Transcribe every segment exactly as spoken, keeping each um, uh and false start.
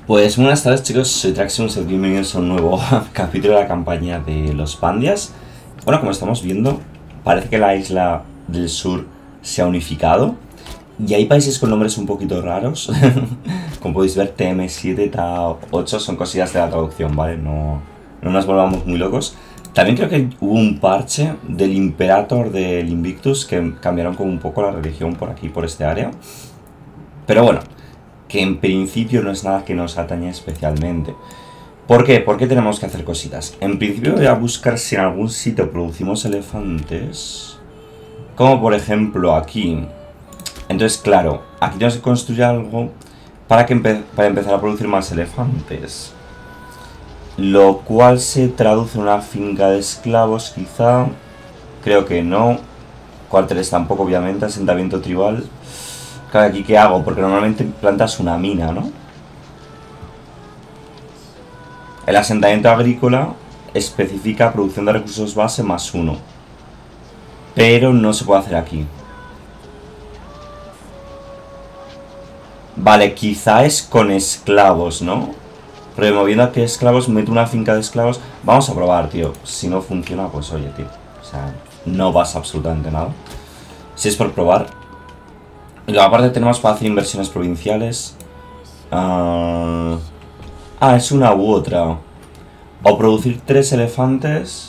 Pues buenas tardes chicos, soy Traximus y bienvenidos a un nuevo capítulo de la campaña de los Pandias. Bueno, como estamos viendo, parece que la isla del sur se ha unificado y hay países con nombres un poquito raros. Como podéis ver, T M siete, T A ocho son cosillas de la traducción, ¿vale? No, no nos volvamos muy locos. También creo que hubo un parche del Imperator del Invictus que cambiaron como un poco la religión por aquí, por este área. Pero bueno, que en principio no es nada que nos atañe especialmente. ¿Por qué? ¿Por qué tenemos que hacer cositas? En principio voy a buscar si en algún sitio producimos elefantes. Como por ejemplo aquí. Entonces, claro, aquí tenemos que construir algo para, que empe para empezar a producir más elefantes. Lo cual se traduce en una finca de esclavos, quizá. Creo que no. Cuarteles tampoco, obviamente. Asentamiento tribal. Claro, aquí ¿qué hago? Porque normalmente plantas una mina, ¿no? El asentamiento agrícola especifica producción de recursos base más uno. Pero no se puede hacer aquí. Vale, quizá es con esclavos, ¿no? Removiendo aquí esclavos, meto una finca de esclavos. Vamos a probar, tío. Si no funciona, pues oye, tío. O sea, no pasa absolutamente nada. Si es por probar. Y luego aparte tenemos para hacer inversiones provinciales. Uh... Ah, es una u otra. O producir tres elefantes.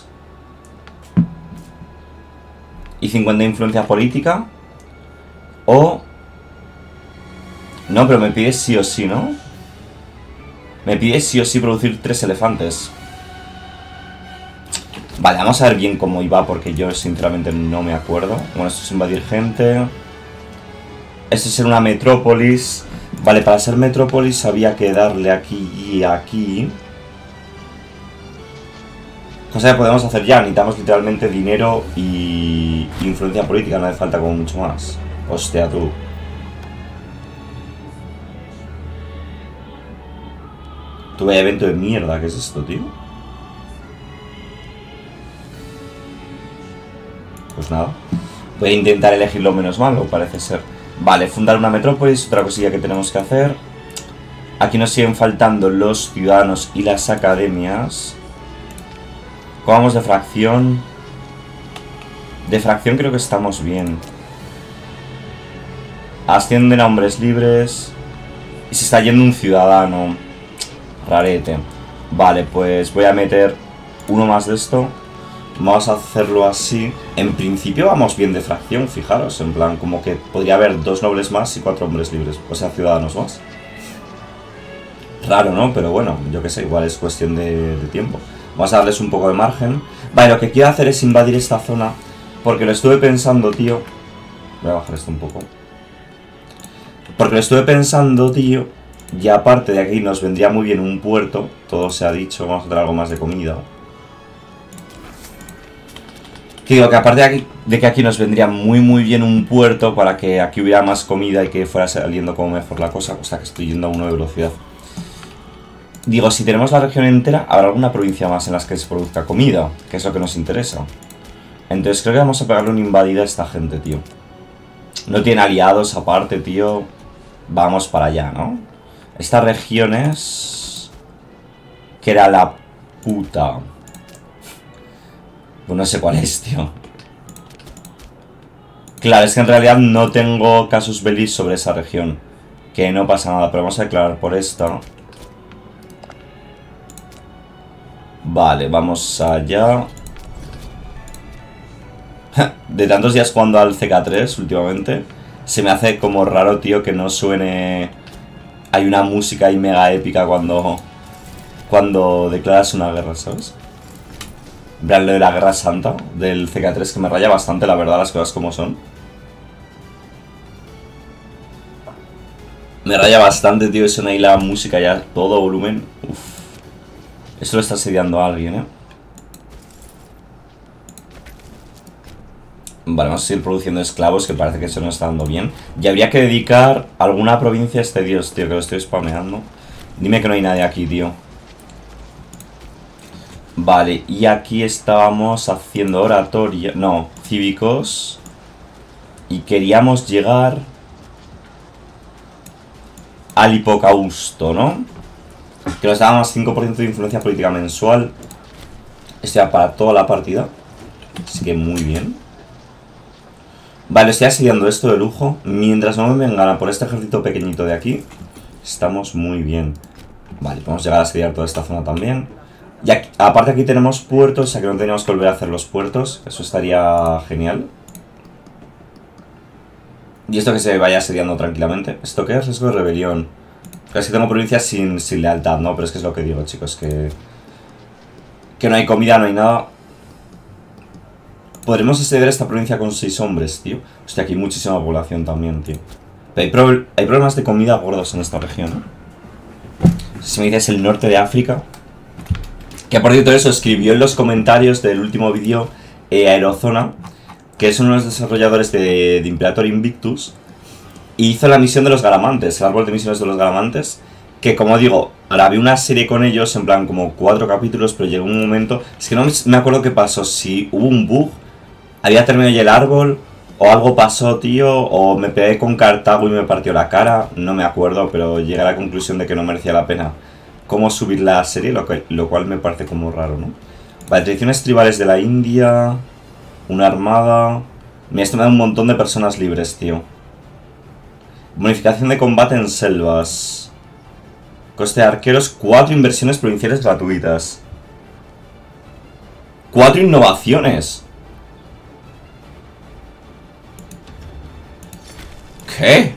Y cincuenta de influencia política. O... No, pero me pide sí o sí, ¿no? Me pide sí o sí producir tres elefantes. Vale, vamos a ver bien cómo iba, porque yo sinceramente no me acuerdo. Bueno, esto es invadir gente. Esto es ser una metrópolis. Vale, para ser metrópolis había que darle aquí y aquí. Cosa que podemos hacer ya. Necesitamos literalmente dinero y influencia política. No hace falta como mucho más. Hostia, tú. Tuve evento de mierda, ¿qué es esto, tío? Pues nada. Voy a intentar elegir lo menos malo, parece ser. Vale, fundar una metrópolis, otra cosilla que tenemos que hacer. Aquí nos siguen faltando los ciudadanos y las academias. ¿Cómo vamos de fracción? De fracción creo que estamos bien. Ascienden a hombres libres. Y se está yendo un ciudadano. Rarete. Vale, pues voy a meter uno más de esto. Vamos a hacerlo así. En principio vamos bien de fracción, fijaros. En plan, como que podría haber dos nobles más y cuatro hombres libres. O sea, ciudadanos más. Raro, ¿no? Pero bueno, yo qué sé, igual es cuestión de, de tiempo. Vamos a darles un poco de margen. Vale, lo que quiero hacer es invadir esta zona. Porque lo estuve pensando, tío. Voy a bajar esto un poco. Porque lo estuve pensando, tío. Y aparte de aquí nos vendría muy bien un puerto. Todo se ha dicho. Vamos a tener algo más de comida. Que digo que aparte de, aquí, de que aquí nos vendría muy muy bien un puerto para que aquí hubiera más comida y que fuera saliendo como mejor la cosa, cosa que estoy yendo a uno de velocidad. Digo, si tenemos la región entera, habrá alguna provincia más en las que se produzca comida, que es lo que nos interesa. Entonces creo que vamos a pegarle una invadida a esta gente, tío. No tiene aliados aparte, tío. Vamos para allá, ¿no? Esta región es... que era la puta... Pues no sé cuál es, tío. Claro, es que en realidad no tengo casus belli sobre esa región. Que no pasa nada, pero vamos a declarar por esta. Vale, vamos allá. De tantos días jugando al C K tres últimamente, se me hace como raro, tío, que no suene... Hay una música ahí mega épica cuando... Cuando declaras una guerra, ¿sabes? En plan, lo de la Guerra Santa del C K tres, que me raya bastante, la verdad, las cosas como son. Me raya bastante, tío, suena ahí la música ya, todo volumen. Uff. Eso lo está asediando a alguien, ¿eh? Vale, vamos a seguir produciendo esclavos, que parece que se nos está dando bien. Y habría que dedicar alguna provincia a este dios, tío, que lo estoy spameando. Dime que no hay nadie aquí, tío. Vale, y aquí estábamos haciendo oratoria... No, cívicos. Y queríamos llegar... al Hipocausto, ¿no? Que nos da más cinco por ciento de influencia política mensual. Esto ya para toda la partida. Así que muy bien. Vale, estoy asediando esto de lujo. Mientras no me vengan a por este ejército pequeñito de aquí, estamos muy bien. Vale, podemos llegar a asediar toda esta zona también. Y aquí, aparte aquí tenemos puertos, o sea que no tenemos que volver a hacer los puertos. Eso estaría genial. Y esto que se vaya asediando tranquilamente. ¿Esto qué es? Riesgo de rebelión. Es que tengo provincias sin, sin lealtad, ¿no? Pero es que es lo que digo, chicos, que... Que no hay comida, no hay nada. Podremos asediar esta provincia con seis hombres, tío. Hostia, aquí hay muchísima población también, tío. Pero hay, pro hay problemas de comida gordos en esta región, ¿no? Si me dices el norte de África. Que por cierto eso escribió en los comentarios del último vídeo eh, Aerozona, que es uno de los desarrolladores de, de Imperator Invictus. Y hizo la misión de los Garamantes, el árbol de misiones de los Garamantes. Que como digo, ahora vi una serie con ellos, en plan como cuatro capítulos, pero llegó un momento... Es que no me acuerdo qué pasó, si hubo un bug, había terminado ya el árbol, o algo pasó, tío, o me pegué con Cartago y me partió la cara, no me acuerdo, pero llegué a la conclusión de que no merecía la pena cómo subir la serie, lo, que, lo cual me parece como raro, ¿no? Vale, tradiciones tribales de la India, una armada... Mira, esto me da un montón de personas libres, tío. Bonificación de combate en selvas. Coste de arqueros, cuatro inversiones provinciales gratuitas. Cuatro innovaciones. ¿Qué?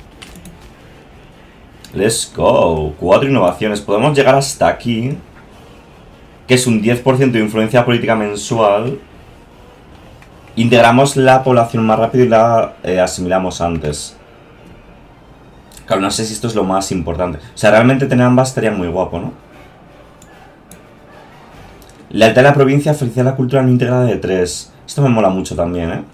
Let's go. Cuatro innovaciones. Podemos llegar hasta aquí. Que es un diez por ciento de influencia política mensual. Integramos la población más rápido y la eh, asimilamos antes. Claro, no sé si esto es lo más importante. O sea, realmente tener ambas estaría muy guapo, ¿no? Lealtad de la provincia, felicidad de la cultura no integrada de tres. Esto me mola mucho también, ¿eh?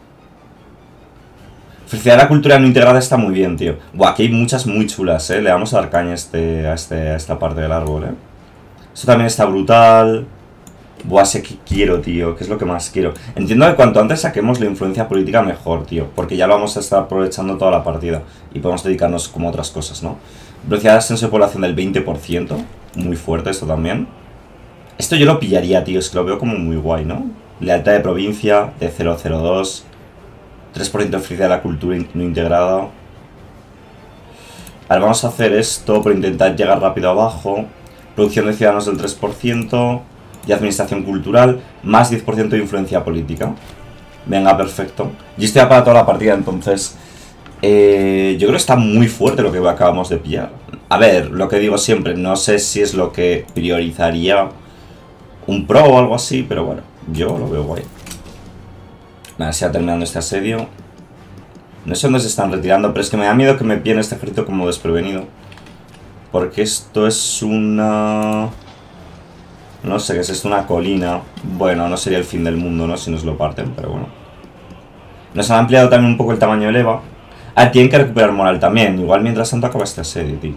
Felicidad de la cultura no integrada está muy bien, tío. Buah, aquí hay muchas muy chulas, ¿eh? Le vamos a dar caña a, este, a, este, a esta parte del árbol, ¿eh? Esto también está brutal. Buah, sé que quiero, tío. ¿Qué es lo que más quiero? Entiendo que cuanto antes saquemos la influencia política mejor, tío. Porque ya lo vamos a estar aprovechando toda la partida. Y podemos dedicarnos como a otras cosas, ¿no? Velocidad de ascenso de población del veinte por ciento. Muy fuerte esto también. Esto yo lo pillaría, tío. Es que lo veo como muy guay, ¿no? Lealtad de provincia de cero cero dos. tres por ciento de felicidad de la cultura no integrada. Ahora vamos a hacer esto por intentar llegar rápido abajo. Producción de ciudadanos del tres por ciento. Y administración cultural. Más diez por ciento de influencia política. Venga, perfecto. Y esto ya para toda la partida, entonces... Eh, yo creo que está muy fuerte lo que acabamos de pillar. A ver, lo que digo siempre. No sé si es lo que priorizaría un pro o algo así. Pero bueno, yo lo veo guay. Nada, se va terminando este asedio. No sé dónde se están retirando, pero es que me da miedo que me pillen este ejército como desprevenido. Porque esto es una... No sé qué es esto, una colina. Bueno, no sería el fin del mundo, ¿no? Si nos lo parten, pero bueno. Nos han ampliado también un poco el tamaño del EVA. Ah, tienen que recuperar moral también. Igual mientras tanto acaba este asedio, tío.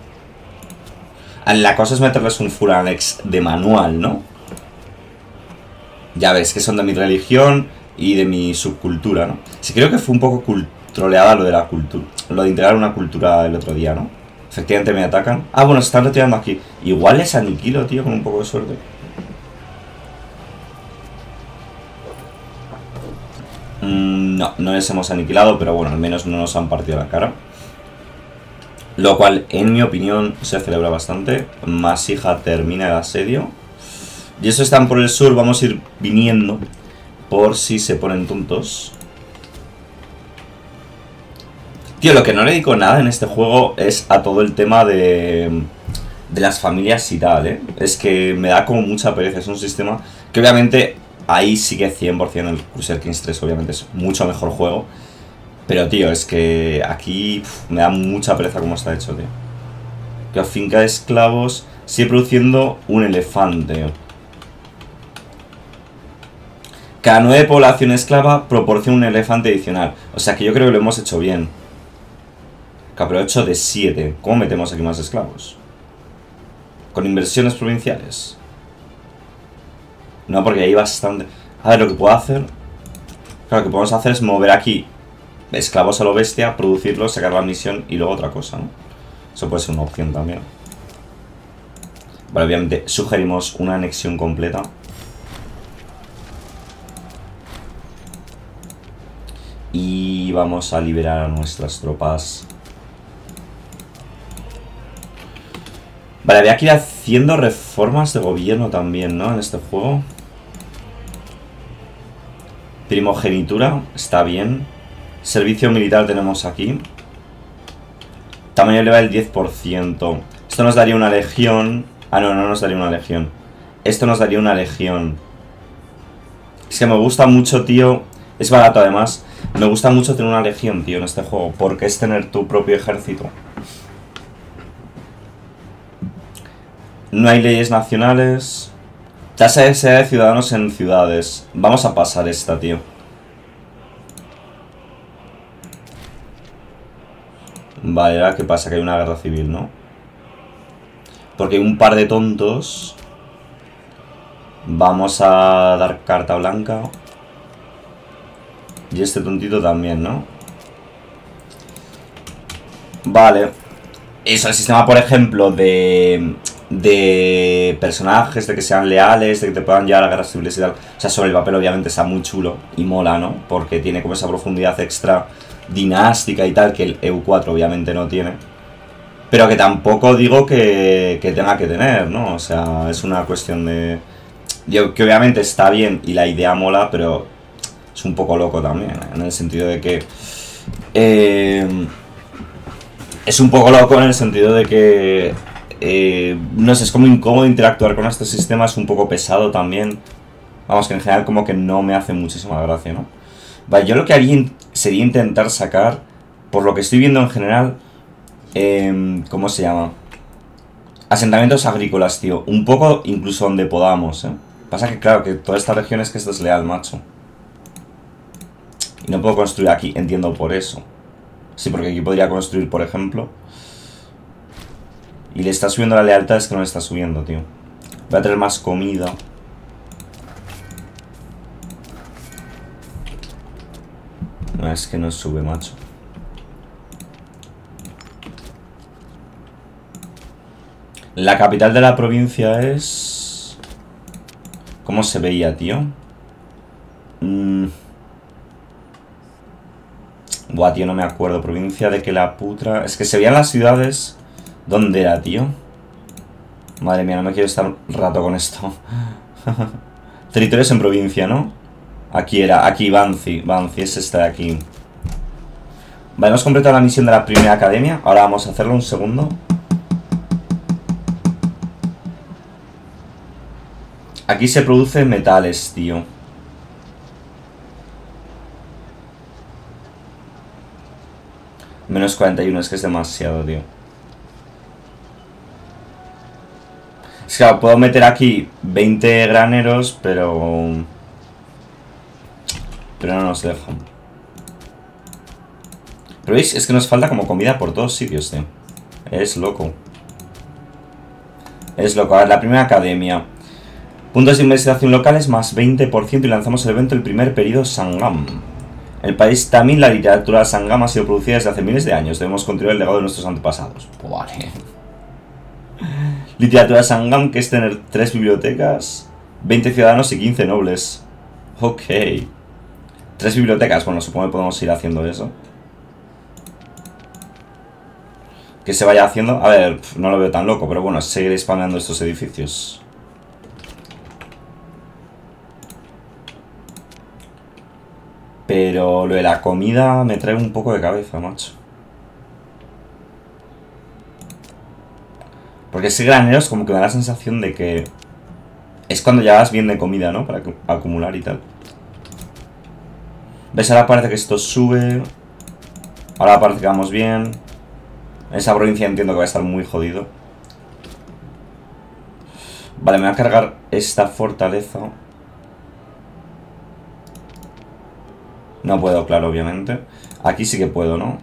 La cosa es meterles un full annex de manual, ¿no? Ya ves, que son de mi religión y de mi subcultura, ¿no? Sí, creo que fue un poco troleada lo de la cultura. Lo de integrar una cultura el otro día, ¿no? Efectivamente me atacan. Ah, bueno, se están retirando aquí. Igual les aniquilo, tío, con un poco de suerte. Mm, no, no les hemos aniquilado, pero bueno, al menos no nos han partido la cara. Lo cual, en mi opinión, se celebra bastante. Masija termina el asedio. Y eso están por el sur, vamos a ir viniendo por si se ponen tontos. Tío, lo que no le dedico nada en este juego es a todo el tema de, de las familias y tal, ¿eh? Es que me da como mucha pereza. Es un sistema que obviamente ahí sigue cien por cien el Crusader Kings tres, obviamente es mucho mejor juego. Pero, tío, es que aquí pf, me da mucha pereza cómo está hecho, tío. Que finca de esclavos sigue produciendo un elefante. Cada nueve población esclava proporciona un elefante adicional. O sea que yo creo que lo hemos hecho bien. Pero ocho de siete. ¿Cómo metemos aquí más esclavos? ¿Con inversiones provinciales? No, porque hay bastante... A ver, lo que puedo hacer... Claro, lo que podemos hacer es mover aquí esclavos a lo bestia, producirlos, sacar la misión y luego otra cosa, ¿no? Eso puede ser una opción también. Vale, obviamente sugerimos una anexión completa. Y vamos a liberar a nuestras tropas. Vale, había que ir haciendo reformas de gobierno también, ¿no? En este juego. Primogenitura, está bien. Servicio militar tenemos aquí. Tamaño eleva el diez por ciento. Esto nos daría una legión. Ah, no, no nos daría una legión. Esto nos daría una legión. Es que me gusta mucho, tío. Es barato además. Me gusta mucho tener una legión, tío, en este juego. Porque es tener tu propio ejército. No hay leyes nacionales. Tasa de densidad de ciudadanos en ciudades. Vamos a pasar esta, tío. Vale, ahora qué pasa, que hay una guerra civil, ¿no? Porque hay un par de tontos. Vamos a dar carta blanca. Y este tontito también, ¿no? Vale. Eso, el sistema, por ejemplo, de... de personajes, de que sean leales, de que te puedan llevar a guerras civiles y tal. O sea, sobre el papel obviamente está muy chulo y mola, ¿no? Porque tiene como esa profundidad extra dinástica y tal, que el E U cuatro obviamente no tiene. Pero que tampoco digo que, que tenga que tener, ¿no? O sea, es una cuestión de... Yo, que obviamente está bien y la idea mola, pero es un poco loco también, en el sentido de que... Eh, es un poco loco en el sentido de que... Eh, no sé, es como incómodo interactuar con este sistema, es un poco pesado también. Vamos, que en general como que no me hace muchísima gracia, ¿no? Vale, yo lo que haría sería intentar sacar, por lo que estoy viendo en general, eh, ¿cómo se llama? Asentamientos agrícolas, tío. Un poco incluso donde podamos, ¿eh? Pasa que claro, que toda esta región es que esto es leal, macho. Y no puedo construir aquí, entiendo por eso. Sí, porque aquí podría construir, por ejemplo. Y le está subiendo la lealtad, es que no le está subiendo, tío. Voy a tener más comida. No, es que no sube, macho. La capital de la provincia es... ¿Cómo se veía, tío? Mm. Buah, tío, no me acuerdo. Provincia de que la putra... Es que se veían las ciudades... ¿Dónde era, tío? Madre mía, no me quiero estar rato con esto. Territorios en provincia, ¿no? Aquí era, aquí, Banzi. Banzi es esta de aquí. Vale, hemos completado la misión de la primera academia. Ahora vamos a hacerlo un segundo. Aquí se producen metales, tío. Menos cuarenta y uno, es que es demasiado, tío. Es que puedo meter aquí veinte graneros, pero... Pero no nos dejan. Pero veis, es que nos falta como comida por todos sitios, tío. Es loco. Es loco. A ver, la primera academia. Puntos de investigación locales más veinte por ciento y lanzamos el evento el primer periodo Sangam. En el país también la literatura Sangam ha sido producida desde hace miles de años. Debemos continuar el legado de nuestros antepasados. Pues vale. Literatura Sangam, que es tener tres bibliotecas, veinte ciudadanos y quince nobles. Ok. Tres bibliotecas, bueno, supongo que podemos ir haciendo eso. Que se vaya haciendo... A ver, no lo veo tan loco, pero bueno, seguiré spameando estos edificios. Pero lo de la comida me trae un poco de cabeza, macho. Porque ese granero es como que me da la sensación de que... Es cuando ya vas bien de comida, ¿no? Para acumular y tal. ¿Ves? Ahora parece que esto sube. Ahora parece que vamos bien. Esa provincia entiendo que va a estar muy jodido. Vale, me voy a cargar esta fortaleza. No puedo, claro, obviamente. Aquí sí que puedo, ¿no?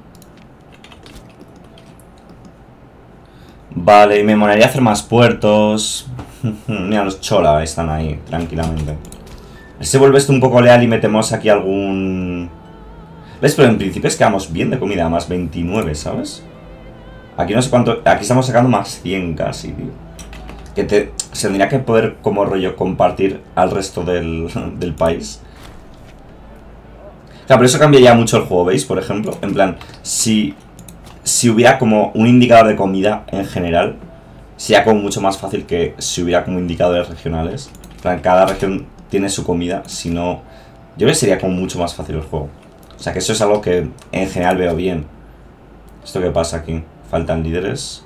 Vale, me molaría hacer más puertos. Mira, los chola están ahí, tranquilamente. Se vuelve esto un poco leal y metemos aquí algún... ¿Ves? Pero en principio es que vamos bien de comida, más veintinueve, ¿sabes? Aquí no sé cuánto... Aquí estamos sacando más cien casi, tío. Que te, se tendría que poder como rollo compartir al resto del, del país. Claro, pero eso cambiaría mucho el juego, ¿veis? Por ejemplo, en plan, si, si hubiera como un indicador de comida en general, sería como mucho más fácil que si hubiera como indicadores regionales. En plan, cada región tiene su comida, si no, yo creo que sería como mucho más fácil el juego. O sea que eso es algo que en general veo bien. ¿Esto qué pasa aquí? Faltan líderes.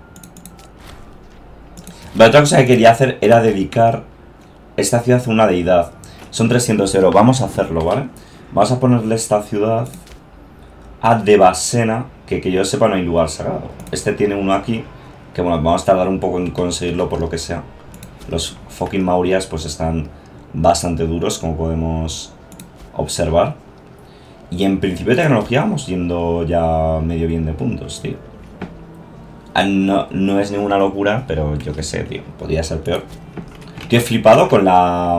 La otra cosa que quería hacer era dedicar esta ciudad a una deidad. Son trescientos euros. Vamos a hacerlo, ¿vale? Vamos a ponerle esta ciudad a Devasena, que que yo sepa no hay lugar sagrado. Este tiene uno aquí, que bueno, vamos a tardar un poco en conseguirlo por lo que sea. Los fucking maurias pues están bastante duros, como podemos observar. Y en principio de tecnología vamos yendo ya medio bien de puntos, tío. No, no es ninguna locura, pero yo qué sé, tío. Podría ser peor. Tío, he flipado con la...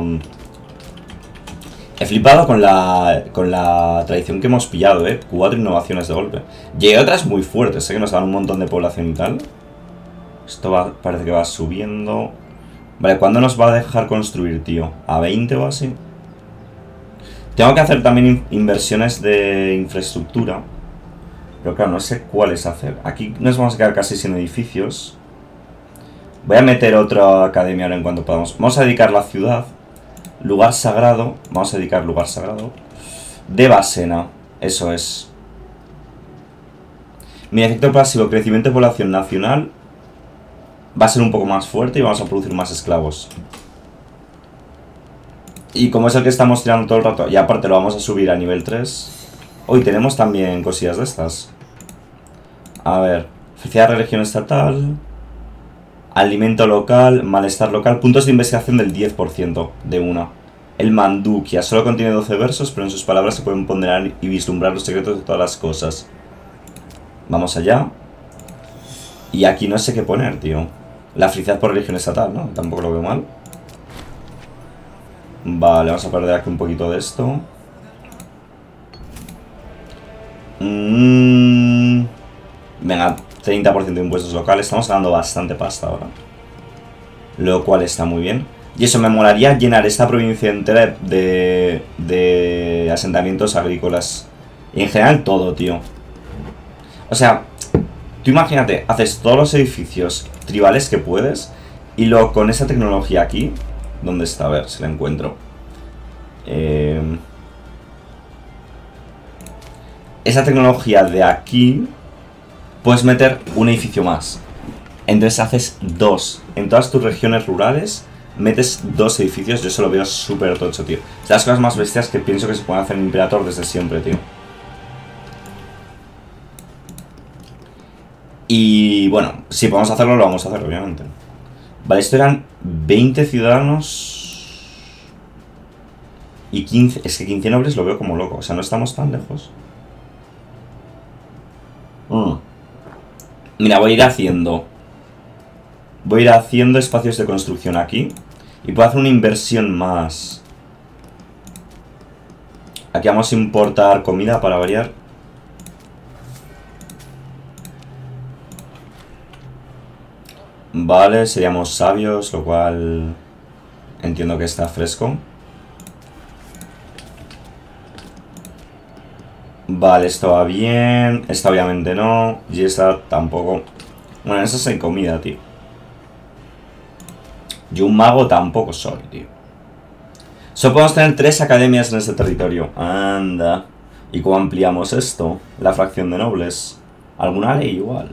He flipado con la con la tradición que hemos pillado, eh. Cuatro innovaciones de golpe. Y hay otras muy fuertes, eh, que nos dan un montón de población y tal. Esto va, parece que va subiendo. Vale, ¿cuándo nos va a dejar construir, tío? ¿A veinte o así? Tengo que hacer también in inversiones de infraestructura. Pero claro, no sé cuáles hacer. Aquí nos vamos a quedar casi sin edificios. Voy a meter otra academia ahora en cuanto podamos. Vamos a dedicar la ciudad. Lugar sagrado. Vamos a dedicar lugar sagrado. Devasena. Eso es. Mi efecto pasivo, crecimiento de población nacional, va a ser un poco más fuerte y vamos a producir más esclavos. Y como es el que estamos tirando todo el rato, y aparte lo vamos a subir a nivel tres. Hoy tenemos también cosillas de estas. A ver. Felicidad de religión estatal. Alimento local, malestar local, puntos de investigación del diez por ciento de una. El Mandukia solo contiene doce versos, pero en sus palabras se pueden ponderar y vislumbrar los secretos de todas las cosas. Vamos allá. Y aquí no sé qué poner, tío. La felicidad por religión estatal, ¿no? Tampoco lo veo mal. Vale, vamos a perder aquí un poquito de esto. Mm. Venga, treinta por ciento de impuestos locales. Estamos ganando bastante pasta ahora. Lo cual está muy bien. Y eso, me molaría llenar esta provincia entera de, de asentamientos agrícolas. Y en general todo, tío. O sea, tú imagínate, haces todos los edificios tribales que puedes. Y luego con esa tecnología aquí. ¿Dónde está? A ver si la encuentro. Eh, esa tecnología de aquí. Puedes meter un edificio más. Entonces haces dos. En todas tus regiones rurales metes dos edificios. Yo eso lo veo súper tocho, tío. Es de las cosas más bestias que pienso que se pueden hacer en Imperator desde siempre, tío. Y bueno, si podemos hacerlo, lo vamos a hacer, obviamente. Vale, esto eran veinte ciudadanos y quince. Es que quince nobles lo veo como loco. O sea, no estamos tan lejos. Mm. Mira, voy a ir haciendo Voy a ir haciendo espacios de construcción aquí. Y puedo hacer una inversión más. Aquí vamos a importar comida para variar. Vale, seríamos sabios, lo cual entiendo que está fresco. Vale, esto va bien. Esta obviamente no. Y esta tampoco. Bueno, esa es en comida, tío. Yo un mago tampoco soy, tío. Solo podemos tener tres academias en este territorio. Anda. ¿Y cómo ampliamos esto? La fracción de nobles. ¿Alguna ley igual?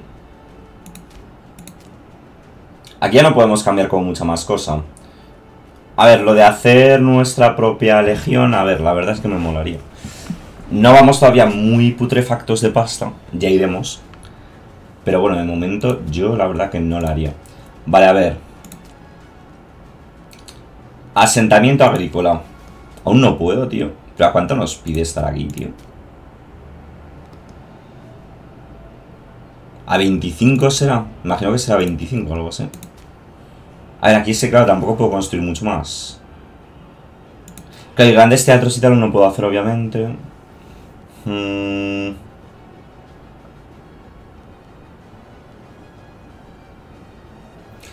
Aquí ya no podemos cambiar con mucha más cosa. A ver, lo de hacer nuestra propia legión, a ver, la verdad es que me molaría. No vamos todavía muy putrefactos de pasta, ya iremos. Pero bueno, de momento yo la verdad que no la haría. Vale, a ver. Asentamiento agrícola. Aún no puedo, tío. ¿Pero a cuánto nos pide estar aquí, tío? ¿A veinticinco será? Imagino que será veinticinco o algo así. A ver, aquí sí, claro, tampoco puedo construir mucho más. Claro, grandes teatros y tal no puedo hacer, obviamente. Hmm.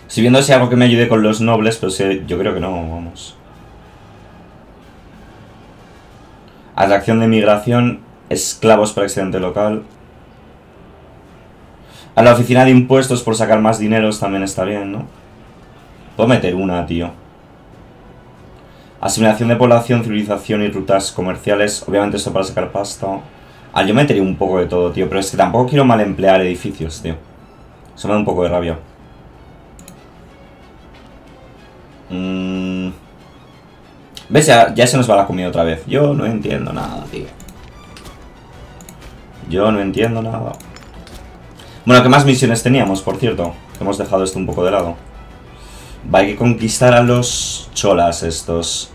Estoy viendo si hay algo que me ayude con los nobles, pero sí, yo creo que no, vamos. Atracción de migración, esclavos para excedente local. A la oficina de impuestos por sacar más dineros también está bien, ¿no? Puedo meter una, tío. Asimilación de población, civilización y rutas comerciales. Obviamente esto para sacar pasta. Ah, yo metería un poco de todo, tío. Pero es que tampoco quiero mal emplear edificios, tío. Eso me da un poco de rabia. Mm. ¿Ves? Ya, ya se nos va la comida otra vez. Yo no entiendo nada, tío. Yo no entiendo nada. Bueno, ¿qué más misiones teníamos, por cierto? Hemos dejado esto un poco de lado. Va, hay que conquistar a los cholas estos.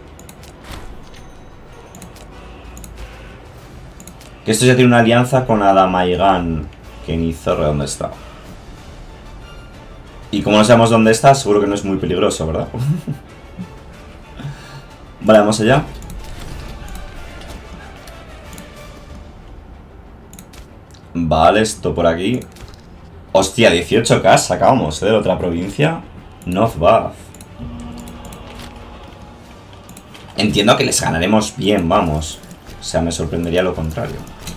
Que esto ya tiene una alianza con Adamaigan. Que ni zorre dónde está. Y como no sabemos dónde está, seguro que no es muy peligroso, ¿verdad? Vale, vamos allá. Vale, esto por aquí. Hostia, dieciocho K sacamos, ¿eh? De otra provincia. Northbath. Entiendo que les ganaremos bien, vamos. O sea, me sorprendería lo contrario.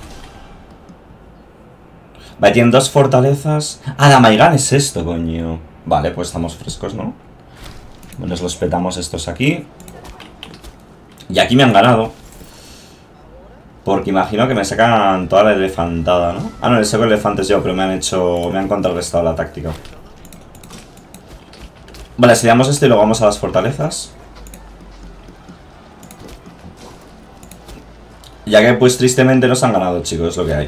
Vale, tienen dos fortalezas. Ah, Damaigan es esto, coño. Vale, pues estamos frescos, ¿no? Nos los petamos estos aquí. Y aquí me han ganado. Porque imagino que me sacan toda la elefantada, ¿no? Ah, no, les saco elefantes yo, pero me han hecho... Me han contrarrestado la táctica. Vale, asediamos esto y luego vamos a las fortalezas. Ya que pues tristemente nos han ganado, chicos, es lo que hay.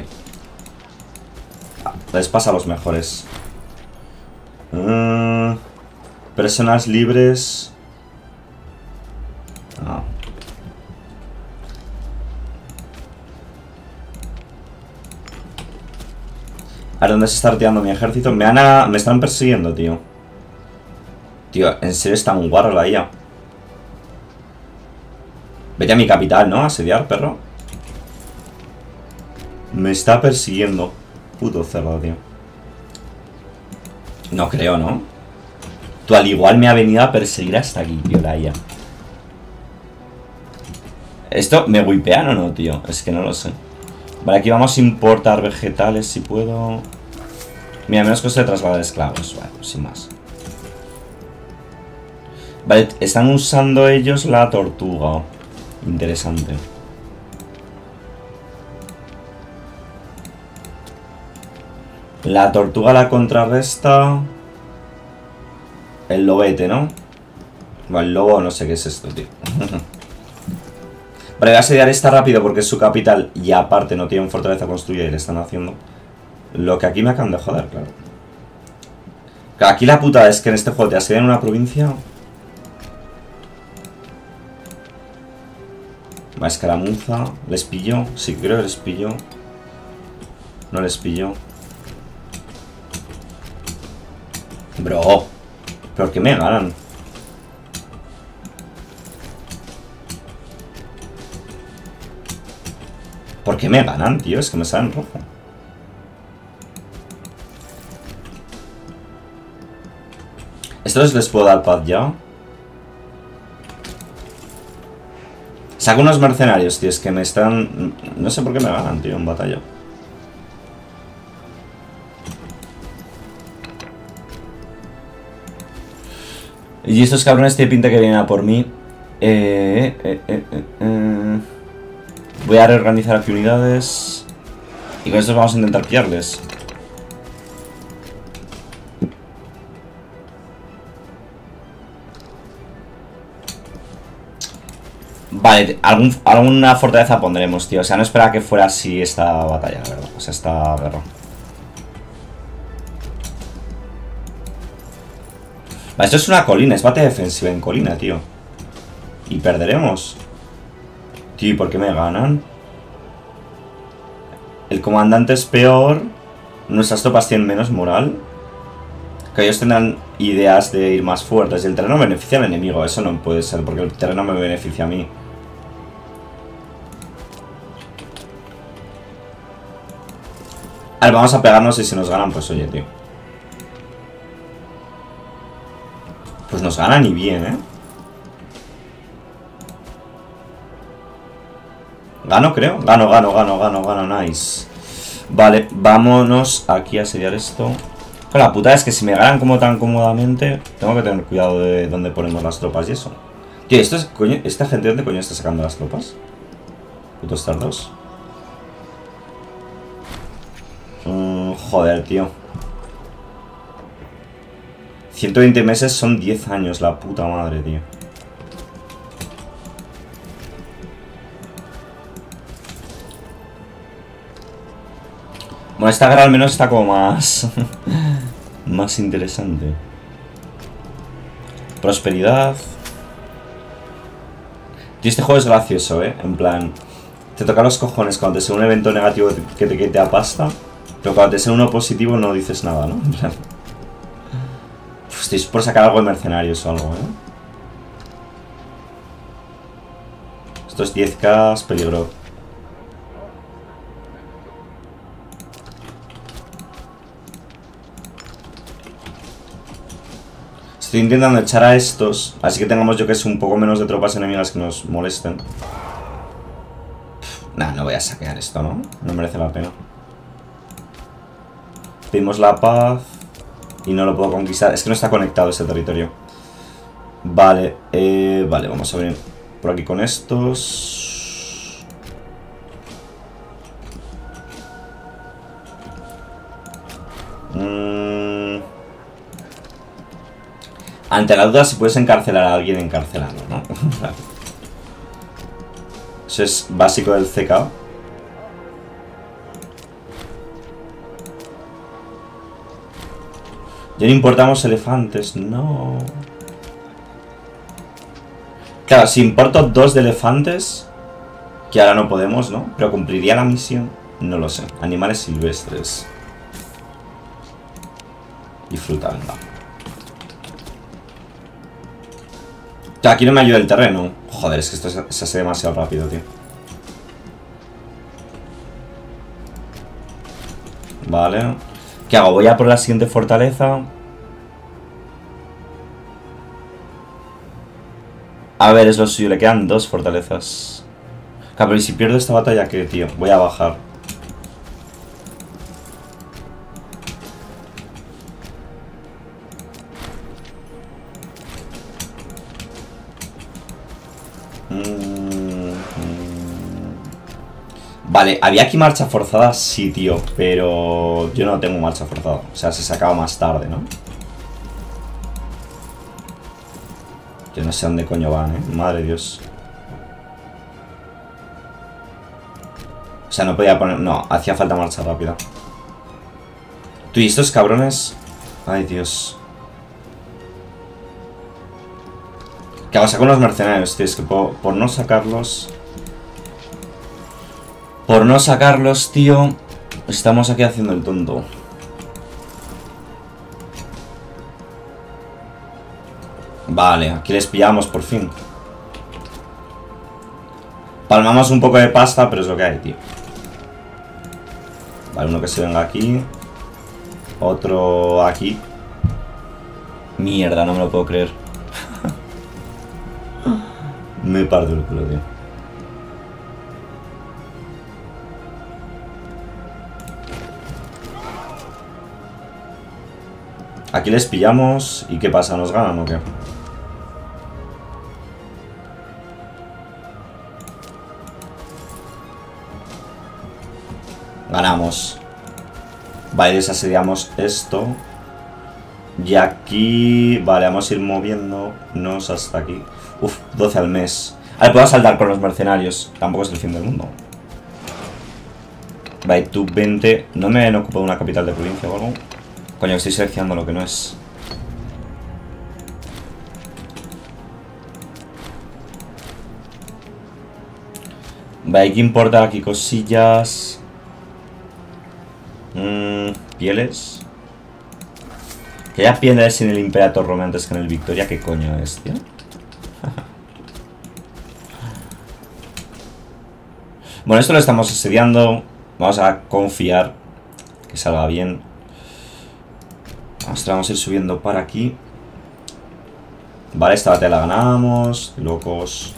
Les pasa a los mejores. Mm, personas libres. Ah. A ver, ¿dónde se está retirando mi ejército? Me, han a... me están persiguiendo, tío. Tío, en serio está un guarro la I A. Vete a mi capital, ¿no? A asediar, perro. Me está persiguiendo. Puto cerdo, tío. No creo, ¿no? Tú al igual me ha venido a perseguir hasta aquí, tío, la I A. ¿Esto me wipean o no, tío? Es que no lo sé. Vale, aquí vamos a importar vegetales si puedo. Mira, menos cosa de trasladar esclavos. Vale, pues sin más. Vale, están usando ellos la tortuga. Interesante. La tortuga la contrarresta el lobete, ¿no? Vale, el lobo no sé qué es esto, tío. Vale, voy a asediar esta rápido porque es su capital y aparte no tienen fortaleza construida y le están haciendo lo que aquí me acaban de joder, claro. Aquí la puta es que en este juego te asedian una provincia. Va, escaramuza. ¿Les pilló? Sí, creo que les pilló. No les pilló. Bro, ¿por qué me ganan? ¿Por qué me ganan, tío? Es que me salen rojo. ¿Estos les puedo dar paz ya? Saco unos mercenarios, tío. Es que me están... No sé por qué me ganan, tío, en batalla. Y estos cabrones tienen pinta que vienen a por mí. Eh, eh, eh, eh, eh. Voy a reorganizar aquí unidades. Y con estos vamos a intentar pillarles. Vale, algún, alguna fortaleza pondremos, tío. O sea, no esperaba que fuera así esta batalla, la verdad. O sea, esta guerra. Vale, esto es una colina, es bate defensiva en colina, tío. Y perderemos. Tío, ¿y por qué me ganan? El comandante es peor. Nuestras tropas tienen menos moral. Que ellos tendrán ideas de ir más fuertes. Y el terreno beneficia al enemigo. Eso no puede ser, porque el terreno me beneficia a mí. A ver, vamos a pegarnos y si nos ganan, pues oye, tío. Pues nos ganan y bien, ¿eh? Gano, creo. Gano, gano, gano, gano, gano. Nice. Vale, vámonos aquí a asediar esto. Pero la puta es que si me ganan como tan cómodamente, tengo que tener cuidado de dónde ponemos las tropas y eso. Tío, ¿esto es, coño, ¿esta gente dónde coño está sacando las tropas? Putos tardos. Mm, joder, tío. ciento veinte meses son diez años, la puta madre, tío. Bueno, esta guerra al menos está como más... más interesante. Prosperidad. Tío, este juego es gracioso, ¿eh? En plan... Te toca los cojones cuando te sea un evento negativo que te quite a pasta. Pero cuando te sea uno positivo no dices nada, ¿no? En plan... Uf, estoy por sacar algo de mercenarios o algo, ¿eh? Estos diez K es peligro. Estoy intentando echar a estos, así que tengamos yo que es un poco menos de tropas enemigas que nos molesten. Nah, no voy a saquear esto, ¿no? No merece la pena. Pedimos la paz y no lo puedo conquistar. Es que no está conectado ese territorio. Vale, eh, vale, vamos a venir por aquí con estos. Mm. Ante la duda, si puedes encarcelar a alguien, encarcelando, ¿no? Eso es básico del C K. Ya no importamos elefantes, no. Claro, si importo dos de elefantes, que ahora no podemos, ¿no? Pero cumpliría la misión, no lo sé. Animales silvestres. Y fruta, venga. Aquí no me ayuda el terreno. Joder, es que esto se hace demasiado rápido, tío. Vale. ¿Qué hago? Voy a por la siguiente fortaleza. A ver, es lo suyo. Le quedan dos fortalezas. Claro, pero ¿y si pierdo esta batalla qué, tío? Voy a bajar. Vale, había aquí marcha forzada, sí, tío, pero yo no tengo marcha forzada. O sea, se sacaba más tarde, ¿no? Yo no sé dónde coño van, ¿eh? Madre de Dios. O sea, no podía poner... No, hacía falta marcha rápida. Tú y estos cabrones... Ay, Dios. ¿Qué hago? Saco unos mercenarios, tío. Es que por, por no sacarlos... Por no sacarlos, tío, estamos aquí haciendo el tonto. Vale, aquí les pillamos por fin. Palmamos un poco de pasta, pero es lo que hay, tío. Vale, uno que se venga aquí. Otro aquí. Mierda, no me lo puedo creer. Me parto el culo, tío. Aquí les pillamos. ¿Y qué pasa? ¿Nos ganan o qué? Ganamos. Vale, desasediamos esto. Y aquí... Vale, vamos a ir moviéndonos hasta aquí. Uf, doce al mes. A ver, puedo saltar con los mercenarios. Tampoco es el fin del mundo. Vale, tú vente. ¿No me han ocupado una capital de provincia o algo? Coño, estoy seleccionando lo que no es. Vale, hay que importar aquí cosillas. Mm, pieles. Que haya pieles en el Imperator Rome antes que en el Victoria. ¿Qué coño es, tío? Bueno, esto lo estamos asediando. Vamos a confiar que salga bien. Vamos a ir subiendo para aquí. Vale, esta batalla la ganamos. Locos.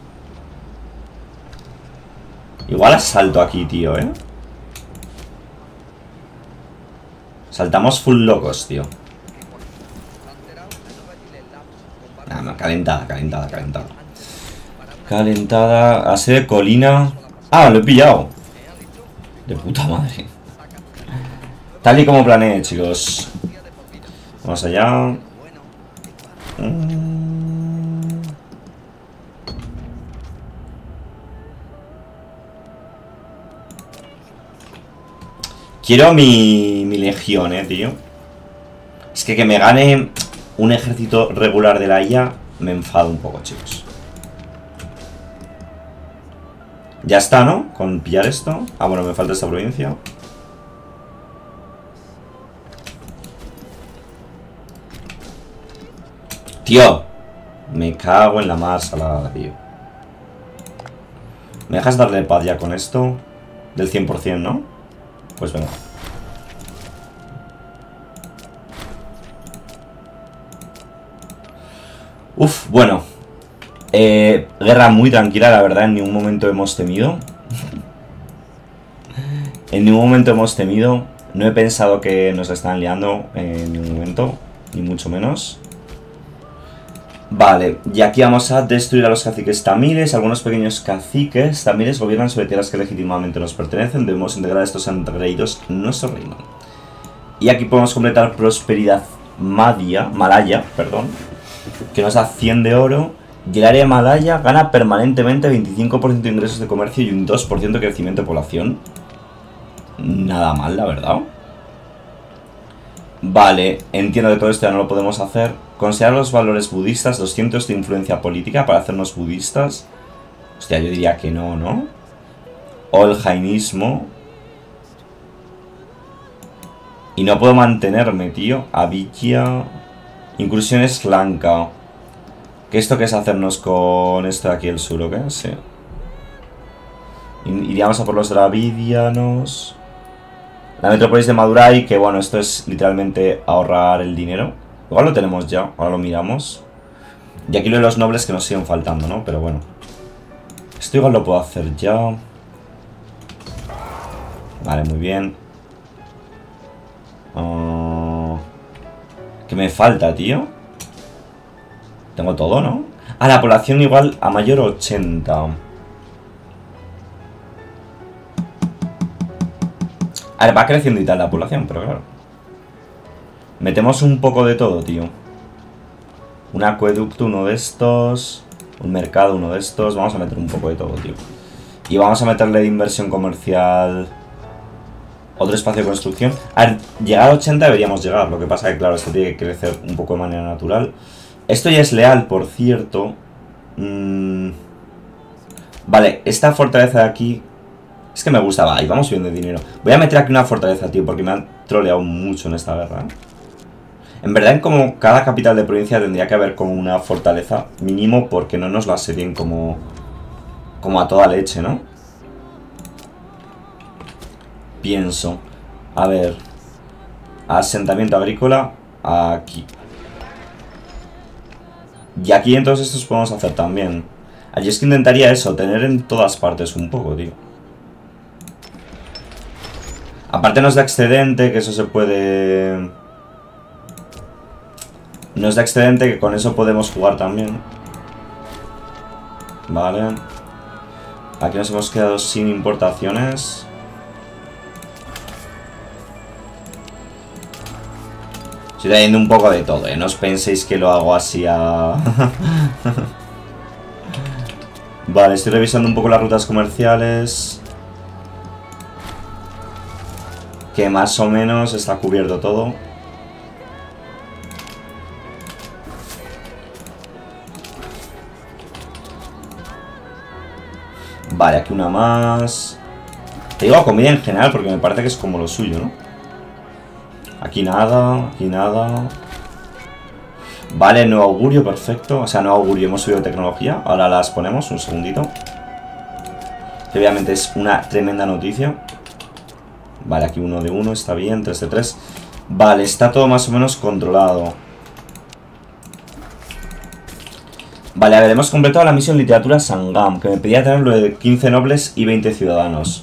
Igual asalto aquí, tío, ¿eh? Saltamos full locos, tío. Nada, no, calentada, calentada, calentada. Calentada. Así de colina. Ah, lo he pillado. De puta madre. Tal y como planeé, chicos. Vamos allá. Quiero mi, mi legión, eh, tío. Es que que me gane un ejército regular de la I A me enfado un poco, chicos. Ya está, ¿no? Con pillar esto. Ah, bueno, me falta esta provincia. Tío, me cago en la más salada, tío. ¿Me dejas darle paz ya con esto? Del cien por cien, ¿no? Pues venga. Uf, bueno. Eh, guerra muy tranquila, la verdad. En ningún momento hemos temido. En ningún momento hemos temido. No he pensado que nos están liando en ningún momento. Ni mucho menos. Vale, y aquí vamos a destruir a los caciques tamiles. Algunos pequeños caciques tamiles gobiernan sobre tierras que legítimamente nos pertenecen. Debemos integrar a estos engreídos en nuestro reino. Y aquí podemos completar prosperidad Madia, Malaya, perdón, que nos da cien de oro. Y el área de Malaya gana permanentemente veinticinco por ciento de ingresos de comercio y un dos por ciento de crecimiento de población. Nada mal, la verdad. Vale, entiendo que todo esto ya no lo podemos hacer. Considerar los valores budistas, doscientos de influencia política para hacernos budistas. Hostia, yo diría que no, ¿no? O el jainismo. Y no puedo mantenerme, tío. Abhidhya. Inclusión Lanka. ¿Qué esto que es hacernos con esto de aquí el sur o qué? Sí. Iríamos a por los dravidianos. La metrópolis de Madurai, que bueno, esto es literalmente ahorrar el dinero. Igual lo tenemos ya, ahora lo miramos. Y aquí lo de los nobles que nos siguen faltando, ¿no? Pero bueno. Esto igual lo puedo hacer ya. Vale, muy bien. Uh, ¿Qué me falta, tío? Tengo todo, ¿no? Ah, la población igual a mayor ochenta. A ver, va creciendo y tal la población, pero claro. Metemos un poco de todo, tío. Un acueducto, uno de estos. Un mercado, uno de estos. Vamos a meter un poco de todo, tío. Y vamos a meterle de inversión comercial otro espacio de construcción. A ver, llegar a ochenta deberíamos llegar. Lo que pasa es que, claro, esto tiene que crecer un poco de manera natural. Esto ya es leal, por cierto. Mm. Vale, esta fortaleza de aquí... Es que me gusta, va, y vamos bien de dinero. Voy a meter aquí una fortaleza, tío, porque me han troleado mucho en esta guerra. En verdad, en como cada capital de provincia tendría que haber como una fortaleza mínimo, porque no nos la sedien como, como a toda leche, ¿no? Pienso. A ver. Asentamiento agrícola. Aquí. Y aquí en todos estos podemos hacer también. Allí es que intentaría eso, tener en todas partes un poco, tío. Aparte nos da excedente, que eso se puede... Nos da excedente, que con eso podemos jugar también. Vale. Aquí nos hemos quedado sin importaciones. Estoy trayendo un poco de todo, ¿eh? No os penséis que lo hago así a... Vale, estoy revisando un poco las rutas comerciales. Que más o menos está cubierto todo. Vale, aquí una más. Te digo comida en general porque me parece que es como lo suyo, ¿no? Aquí nada, aquí nada. Vale, nuevo augurio, perfecto. O sea, nuevo augurio, hemos subido tecnología. Ahora las ponemos, un segundito. Que obviamente es una tremenda noticia. Vale, aquí uno de uno, está bien, tres de tres. Vale, está todo más o menos controlado. Vale, a ver, hemos completado la misión Literatura Sangam, que me pedía tener lo de quince nobles y veinte ciudadanos.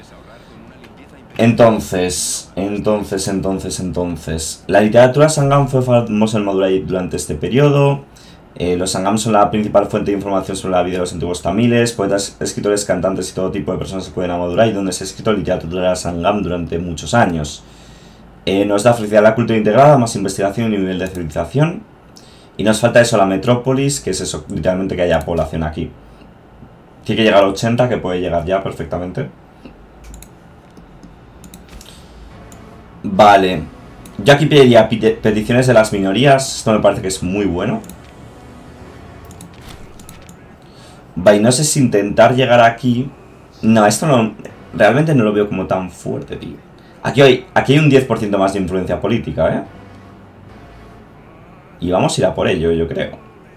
Entonces, entonces, entonces, entonces... La literatura Sangam fue famosa en Madurai durante este periodo. Eh, los Sangam son la principal fuente de información sobre la vida de los antiguos tamiles. Poetas, escritores, cantantes y todo tipo de personas acuden a Madurai, donde se ha escrito literatura Sangam durante muchos años. Eh, nos da felicidad a la cultura integrada, más investigación y nivel de civilización. Y nos falta eso, la metrópolis, que es eso, literalmente que haya población aquí. Tiene que llegar a ochenta, que puede llegar ya perfectamente. Vale. Yo aquí pediría peticiones de las minorías. Esto me parece que es muy bueno. Vale, no sé si intentar llegar aquí... No, esto no... Realmente no lo veo como tan fuerte, tío. Aquí hay, aquí hay un diez por ciento más de influencia política, ¿eh? Y vamos a ir a por ello, yo creo.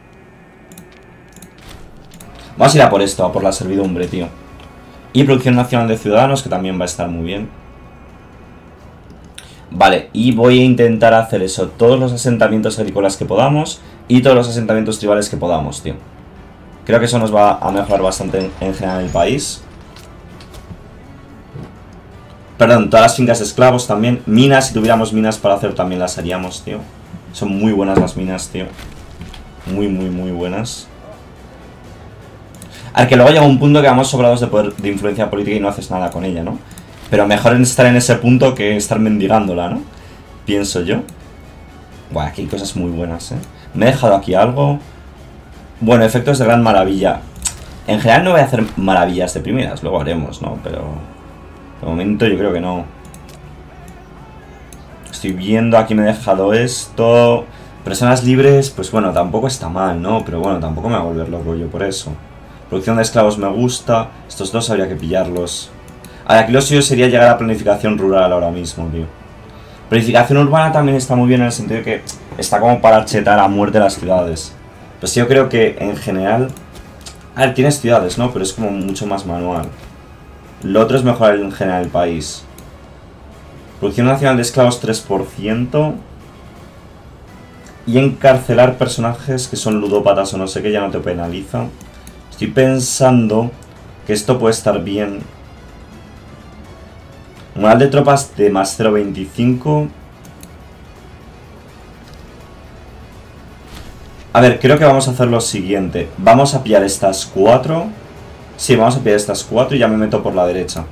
Vamos a ir a por esto, a por la servidumbre, tío. Y producción nacional de ciudadanos, que también va a estar muy bien. Vale, y voy a intentar hacer eso. Todos los asentamientos agrícolas que podamos y todos los asentamientos tribales que podamos, tío. Creo que eso nos va a mejorar bastante en, en general el país. Perdón, todas las fincas de esclavos también. Minas, si tuviéramos minas para hacer también las haríamos, tío. Son muy buenas las minas, tío. Muy, muy, muy buenas. Al que luego llega un punto que vamos sobrados de poder de influencia política y no haces nada con ella, ¿no? Pero mejor estar en ese punto que estar mendigándola, ¿no? Pienso yo. Buah, aquí hay cosas muy buenas, ¿eh? Me he dejado aquí algo. Bueno, efectos de gran maravilla. En general no voy a hacer maravillas de primeras, luego haremos, ¿no? Pero... de momento yo creo que no. Estoy viendo, aquí me he dejado esto. Personas libres, pues bueno, tampoco está mal, ¿no? Pero bueno, tampoco me va a volver loco yo por eso. Producción de esclavos me gusta. Estos dos habría que pillarlos. Ahora, aquí lo suyo sería llegar a planificación rural ahora mismo, tío. Planificación urbana también está muy bien en el sentido de que está como para chetar a muerte las ciudades. Pues yo creo que en general... A ver, tienes ciudades, ¿no? Pero es como mucho más manual. Lo otro es mejorar en general el país. Producción nacional de esclavos tres por ciento. Y encarcelar personajes que son ludópatas o no sé qué, ya no te penaliza. Estoy pensando que esto puede estar bien. Moral de tropas de más cero coma veinticinco. A ver, creo que vamos a hacer lo siguiente. Vamos a pillar estas cuatro. Sí, vamos a pillar estas cuatro y ya me meto por la derecha.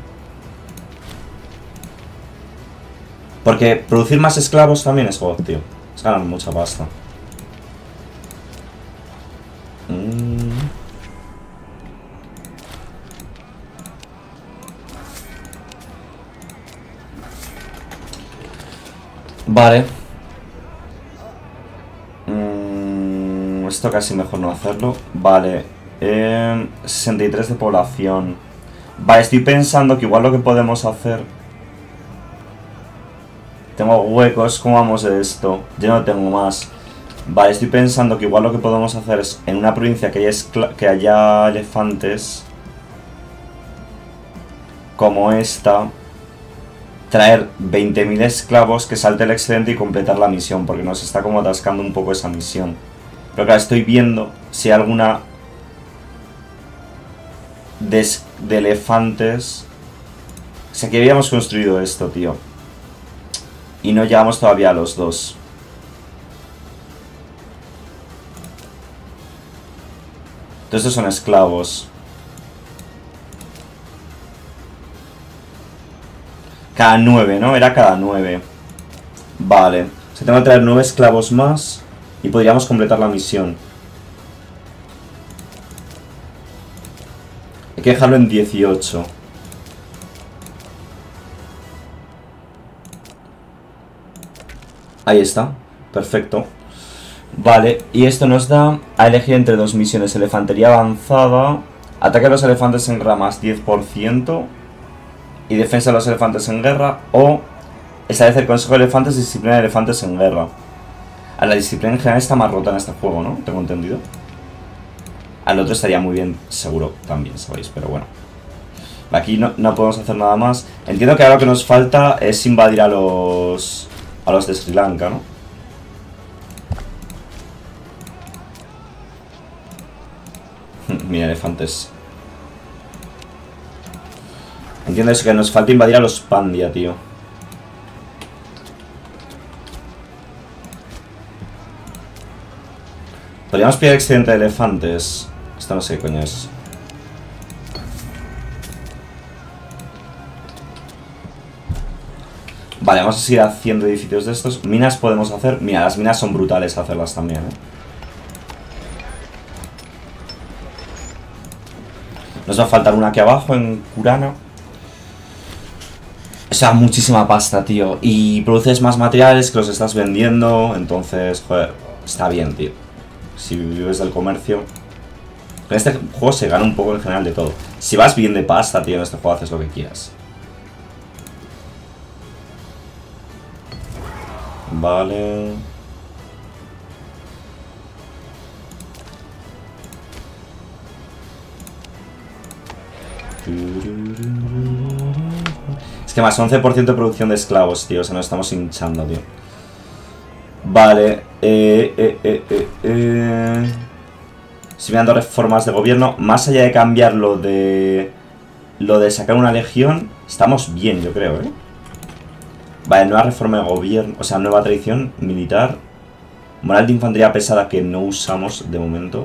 Porque producir más esclavos también es God, tío. Es ganar mucha pasta. Mm. Vale. Mm, esto casi mejor no hacerlo. Vale. Eh, sesenta y tres de población. Vale, estoy pensando que igual lo que podemos hacer... Tengo huecos, ¿cómo vamos de esto? Yo no tengo más. Vale, estoy pensando que igual lo que podemos hacer es en una provincia que haya, que haya elefantes como esta, traer veinte mil esclavos, que salte el excedente y completar la misión, porque nos está como atascando un poco esa misión. Pero claro, estoy viendo si hay alguna de, de elefantes. O sea, que habíamos construido esto, tío. Y no llegamos todavía a los dos. Entonces estos son esclavos. Cada nueve, ¿no? Era cada nueve. Vale. O sea, tengo que traer nueve esclavos más y podríamos completar la misión. Hay que dejarlo en dieciocho. Ahí está, perfecto. Vale, y esto nos da a elegir entre dos misiones: elefantería avanzada, ataque a los elefantes en guerra más diez por ciento y defensa de los elefantes en guerra, o establecer consejo de elefantes y disciplina de elefantes en guerra. A la disciplina en general está más rota en este juego, ¿no? Tengo entendido. Al otro estaría muy bien, seguro, también, sabéis, pero bueno. Aquí no, no podemos hacer nada más. Entiendo que ahora lo que nos falta es invadir a los... a los de Sri Lanka, ¿no? Mira, elefantes. Entiendes que nos falta invadir a los Pandia, tío. Podríamos pillar excedente de elefantes. Esto no sé qué coño es. Vale, vamos a seguir haciendo edificios de estos. Minas podemos hacer. Mira, las minas son brutales hacerlas también, ¿eh? Nos va a faltar una aquí abajo en Kurana. O sea, muchísima pasta, tío. Y produces más materiales que los estás vendiendo. Entonces, joder, está bien, tío. Si vives del comercio. En este juego se gana un poco en general de todo. Si vas bien de pasta, tío, en este juego haces lo que quieras. Vale. Es que más once por ciento de producción de esclavos, tío. O sea, nos estamos hinchando, tío. Vale. Eh, eh, eh, eh, eh. Estoy mirando reformas de gobierno. Más allá de cambiar lo de... Lo de sacar una legión, estamos bien, yo creo, ¿eh? Vale, nueva reforma de gobierno. O sea, nueva tradición militar. Moral de infantería pesada que no usamos de momento.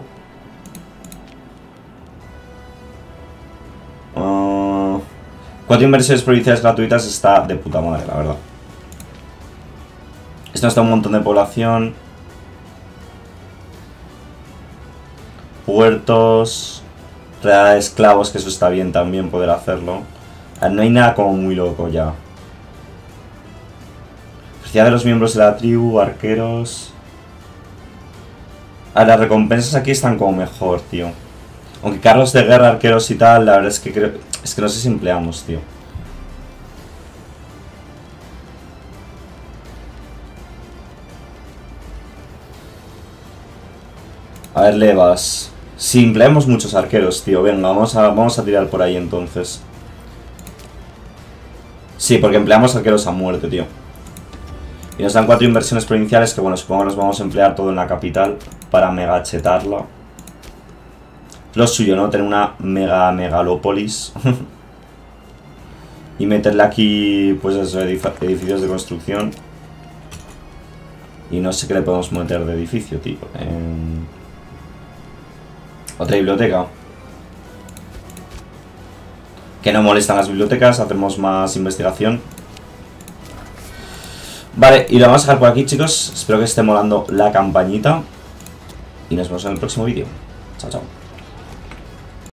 Uh, cuatro inversiones provinciales gratuitas está de puta madre, la verdad. Esto está un montón de población. Puertos. Redada de esclavos, que eso está bien también poder hacerlo. A ver, no hay nada como muy loco ya. Felicidad de los miembros de la tribu, arqueros. A ver, las recompensas aquí están como mejor, tío. Aunque carros de guerra, arqueros y tal, la verdad es que creo... Es que no sé si empleamos, tío. A ver, levas. Sí, empleamos muchos arqueros, tío. Venga, vamos a, vamos a tirar por ahí entonces. Sí, porque empleamos arqueros a muerte, tío. Y nos dan cuatro inversiones provinciales que, bueno, supongo que nos vamos a emplear todo en la capital para megachetarla. Lo suyo, ¿no? Tener una mega megalópolis. Y meterle aquí, pues eso, edificios de construcción. Y no sé qué le podemos meter de edificio, tío. Eh... Otra biblioteca. Que no molestan las bibliotecas, hacemos más investigación. Vale, y lo vamos a dejar por aquí, chicos. Espero que esté molando la campañita. Y nos vemos en el próximo vídeo. Chao, chao.